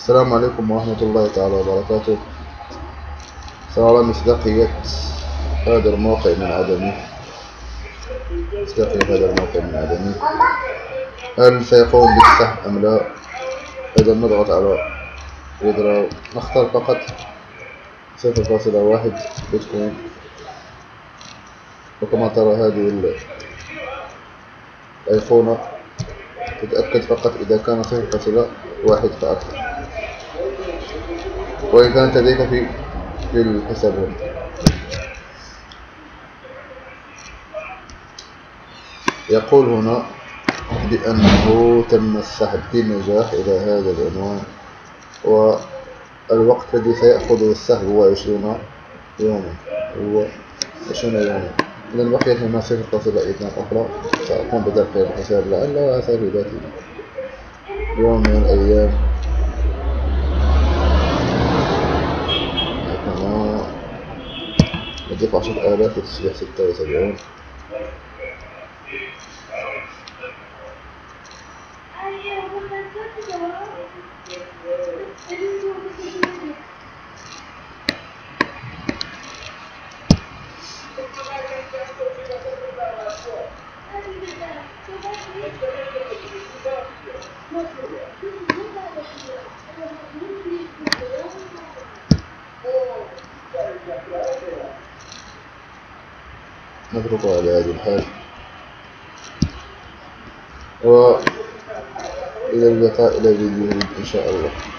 السلام عليكم ورحمة الله تعالى وبركاته. سأرى مصداقية هذا الموقع من عدمه. هل سيقوم بالسحب أم لا؟ إذا نضغط على ويدراو، نختار فقط 0.1 بيتكوين. وكما ترى هذه الأيقونة تتأكد فقط إذا كان 0.1 فأكثر، وإن كانت لديك في الحساب هنا. يقول هنا بأنه تم السحب بنجاح إلى هذا العنوان، والوقت الذي سيأخذه السحب هو 20 يوما. إذا بقيت هنا 0.2 أخرى، سأقوم بدفع الحساب لعل أثر ذاتي يوم من الأيام. هنا ندفع 10,000 وتصبح 76. نتركه على هذه الحال، وإلى اللقاء إلى فيديو إن شاء الله.